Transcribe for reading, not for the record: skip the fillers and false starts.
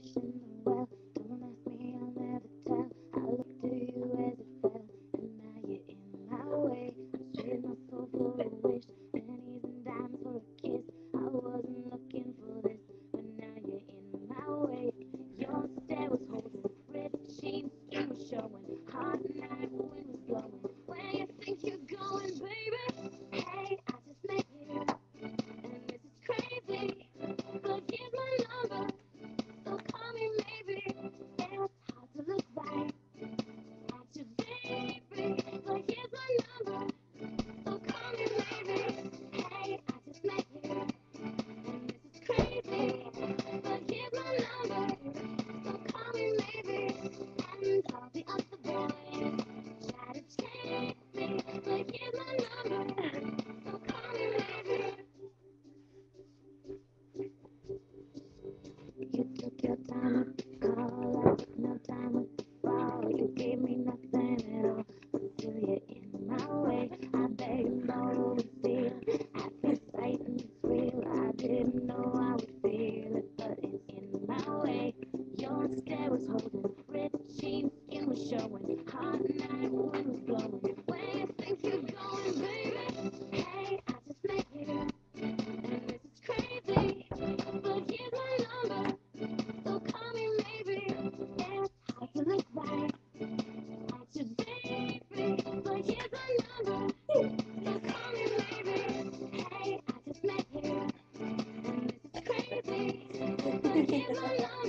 wishing well. Don't ask me, I'll never tell. I looked to you as it fell, and now you're in my way. I trade my soul for a wish, pennies and dimes for a kiss. I wasn't looking for this, but now you're in my way. Your stare was holding, ripped jeans, skin was showing. Hot night, wind was blowing. Where you think you're going, baby? Hey, I just met you, and this is crazy. But here's my number, so call me maybe. It's hard to look right at you, baby. But here's my number, so call me maybe. Hey, I just met you, and this is crazy. But here's my number, so call me maybe. And all the other boys try to chase me. But here's my number, so call me maybe. You took your time with the call, I took no time with the fall. You gave me nothing at all until you're in my way. I bet you know it feel at first sight and it's real. I didn't know I would feel it, but it's in my way. Your stare was holding, red jeans, skin was showing. Hot night, wind was blowing. Where you think you're going, baby? Hey, I just met you, and this is crazy. But here's my number, so call me maybe. It's hard to look right at you, baby. But here's my number, so call me maybe. Hey, I just met you, and this is crazy. But here's my number.